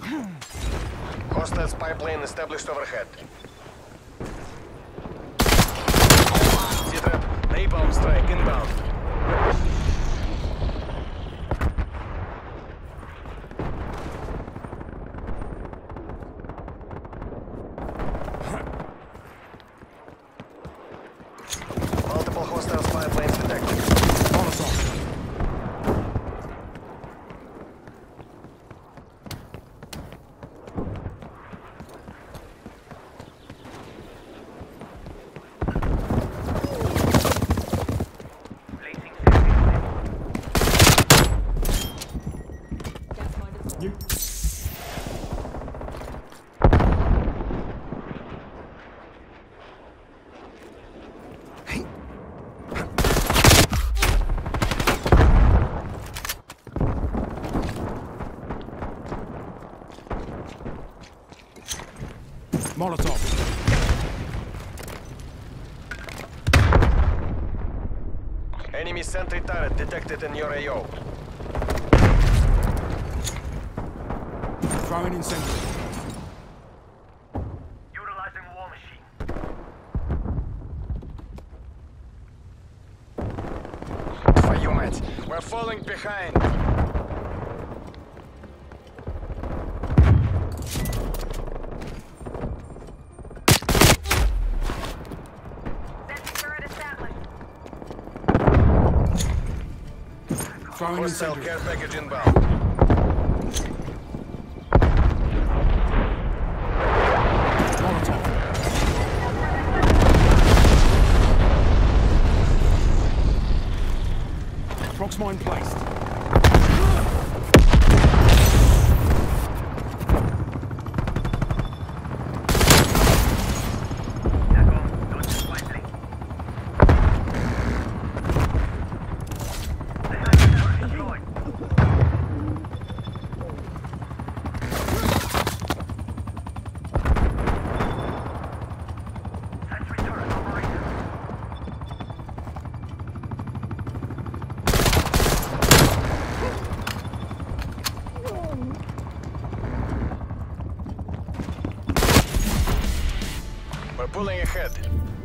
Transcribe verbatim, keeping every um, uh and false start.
Hostile spy plane established overhead. Z-trap, napalm strike inbound. Multiple hostile spy planes detected. Molotov. You. Molotov. Enemy sentry turret detected in your A O. Throwing incendiary. Utilizing war machine. Твою мать! We're falling behind! Throwing Hostile incendiary. care package inbound. Molotov. Prox mine placed. We're pulling ahead.